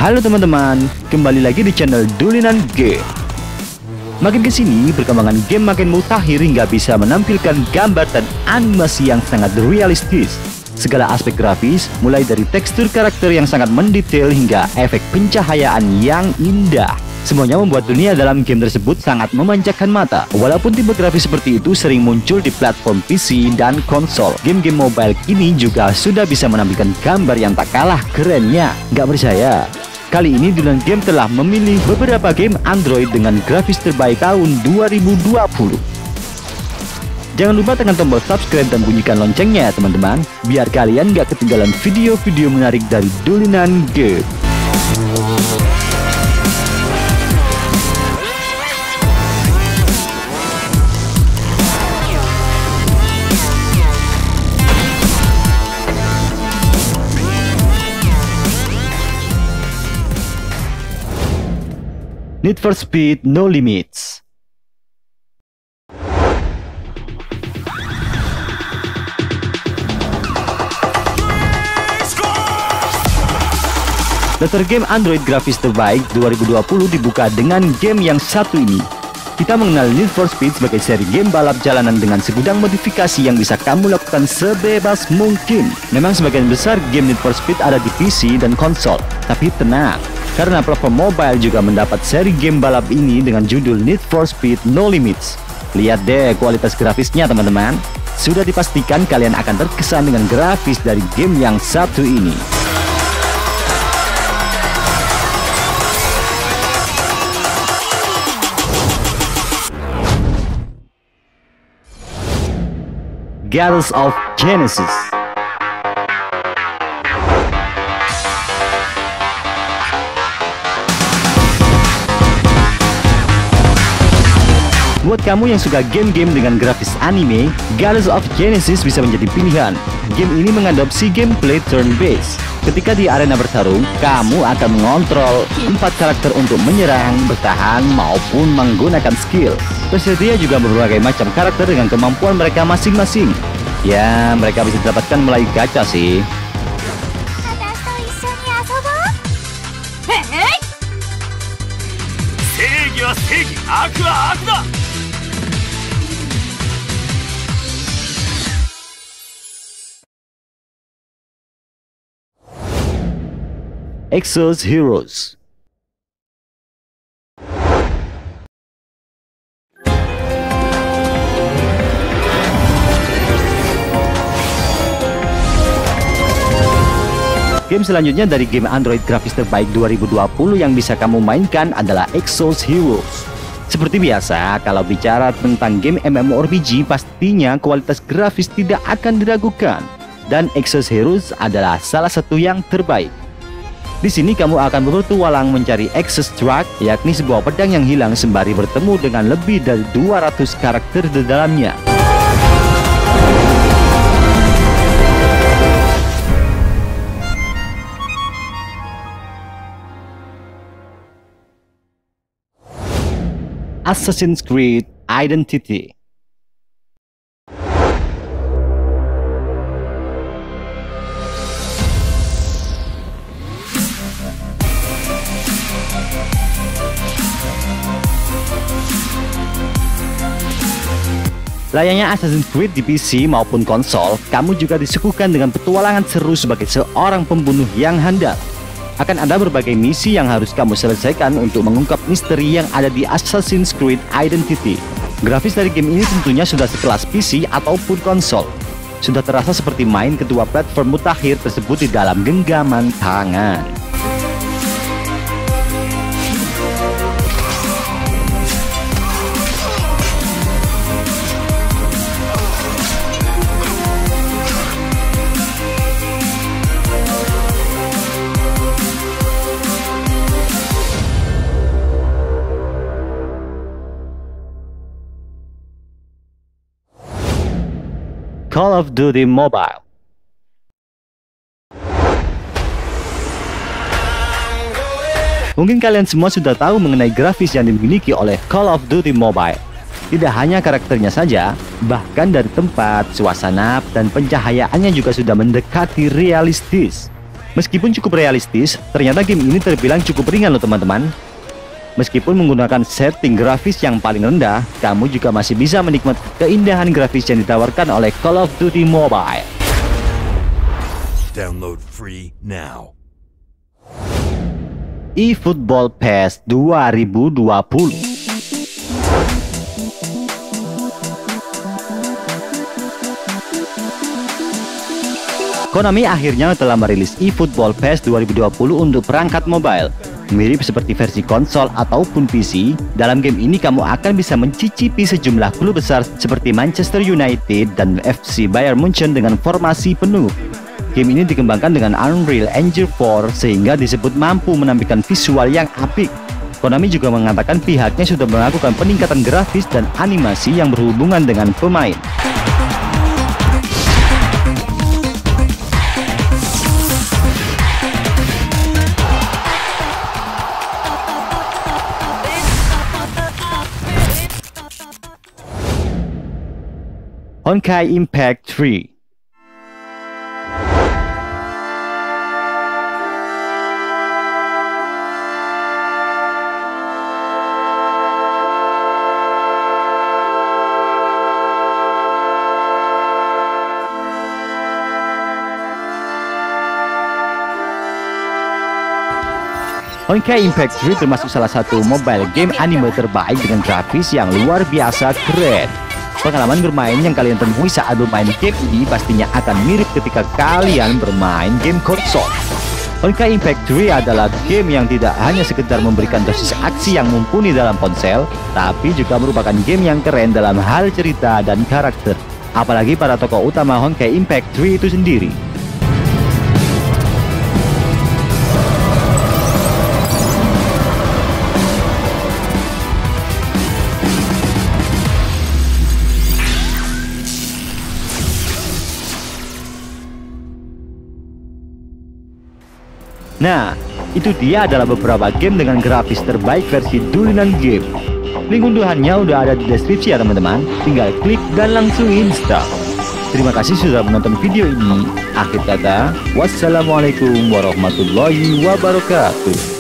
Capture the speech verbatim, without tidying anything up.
Halo teman-teman, kembali lagi di channel Dulinan Game. Makin kesini, perkembangan game makin mutakhir hingga bisa menampilkan gambar dan animasi yang sangat realistis. Segala aspek grafis, mulai dari tekstur karakter yang sangat mendetail hingga efek pencahayaan yang indah, semuanya membuat dunia dalam game tersebut sangat memanjakan mata. Walaupun tipe grafis seperti itu sering muncul di platform P C dan konsol, game-game mobile kini juga sudah bisa menampilkan gambar yang tak kalah kerennya. Nggak percaya? Kali ini Dulinan Game telah memilih beberapa game Android dengan grafis terbaik tahun dua ribu dua puluh. Jangan lupa tekan tombol subscribe dan bunyikan loncengnya ya teman-teman, biar kalian nggak ketinggalan video-video menarik dari Dulinan Game. Need for Speed No Limits. Daftar game Android grafis terbaik dua ribu dua puluh dibuka dengan game yang satu ini. Kita mengenal Need for Speed sebagai seri game balap jalanan dengan segudang modifikasi yang bisa kamu lakukan sebebas mungkin. Memang sebagian besar game Need for Speed ada di P C dan konsol, tapi tenang, karena platform mobile juga mendapat seri game balap ini dengan judul Need for Speed No Limits. Lihat deh kualitas grafisnya teman-teman. Sudah dipastikan kalian akan terkesan dengan grafis dari game yang satu ini. Garrus of Genesis. Buat kamu yang suka game-game dengan grafis anime, Garrus of Genesis bisa menjadi pilihan. Game ini mengadopsi gameplay turn-based. Ketika di arena bertarung, kamu akan mengontrol empat karakter untuk menyerang, bertahan, maupun menggunakan skill. Tersedia juga berbagai macam karakter dengan kemampuan mereka masing-masing. Ya, mereka bisa didapatkan melalui gacha sih. Exos Heroes. Game selanjutnya dari game Android grafis terbaik dua ribu dua puluh yang bisa kamu mainkan adalah Exos Heroes. Seperti biasa, kalau bicara tentang game MMORPG, pastinya kualitas grafis tidak akan diragukan. Dan Exos Heroes adalah salah satu yang terbaik. Di sini kamu akan berpetualang mencari Exos Truck, yakni sebuah pedang yang hilang sembari bertemu dengan lebih dari dua ratus karakter di dalamnya. Assassin's Creed Identity. Layaknya Assassin's Creed di P C maupun konsol, kamu juga disuguhkan dengan petualangan seru sebagai seorang pembunuh yang handal. Akan ada berbagai misi yang harus kamu selesaikan untuk mengungkap misteri yang ada di Assassin's Creed Identity. Grafis dari game ini tentunya sudah sekelas P C ataupun konsol. Sudah terasa seperti main kedua platform mutakhir tersebut di dalam genggaman tangan. Call of Duty Mobile. Mungkin kalian semua sudah tahu mengenai grafis yang dimiliki oleh Call of Duty Mobile. Tidak hanya karakternya saja, bahkan dari tempat, suasana, dan pencahayaannya juga sudah mendekati realistis. Meskipun cukup realistis, ternyata game ini terbilang cukup ringan loh teman-teman. Meskipun menggunakan setting grafis yang paling rendah, kamu juga masih bisa menikmati keindahan grafis yang ditawarkan oleh Call of Duty Mobile. Download free now. eFootball PES dua ribu dua puluh. Konami akhirnya telah merilis eFootball PES dua ribu dua puluh untuk perangkat mobile. Mirip seperti versi konsol ataupun P C, dalam game ini kamu akan bisa mencicipi sejumlah klub besar seperti Manchester United dan F C Bayern Munchen dengan formasi penuh. Game ini dikembangkan dengan Unreal Engine empat sehingga disebut mampu menampilkan visual yang apik. Konami juga mengatakan pihaknya sudah melakukan peningkatan grafis dan animasi yang berhubungan dengan pemain. Honkai Impact tiga. Honkai Impact tiga termasuk salah satu mobile game anime terbaik dengan grafis yang luar biasa keren. Pengalaman bermain yang kalian temui saat bermain game ini pastinya akan mirip ketika kalian bermain game konsol. Honkai Impact tiga adalah game yang tidak hanya sekedar memberikan dosis aksi yang mumpuni dalam ponsel, tapi juga merupakan game yang keren dalam hal cerita dan karakter. Apalagi para tokoh utama Honkai Impact tiga itu sendiri. Nah, itu dia adalah beberapa game dengan grafis terbaik versi Dulinan Game. Link unduhannya udah ada di deskripsi ya teman-teman. Tinggal klik dan langsung install. Terima kasih sudah menonton video ini. Akhir kata, wassalamualaikum warahmatullahi wabarakatuh.